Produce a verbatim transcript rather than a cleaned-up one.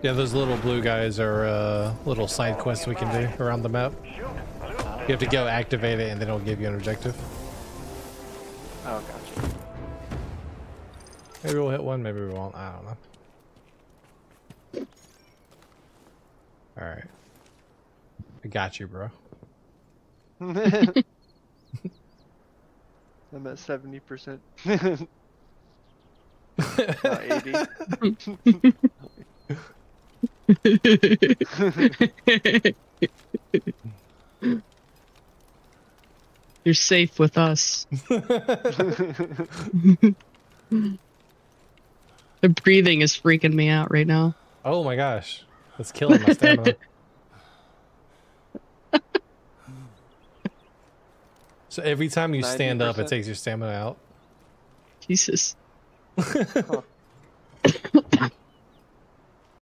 Yeah, those little blue guys are uh, little side quests we can do around the map. You have to go activate it and then it'll give you an objective. Oh, gotcha. Maybe we'll hit one, maybe we won't. I don't know. Alright. I got you, bro. I'm at seventy percent. Not eighty. You're safe with us. The breathing is freaking me out right now. Oh my gosh. That's killing my stamina. So every time you stand up, it takes your stamina out? Jesus. Huh.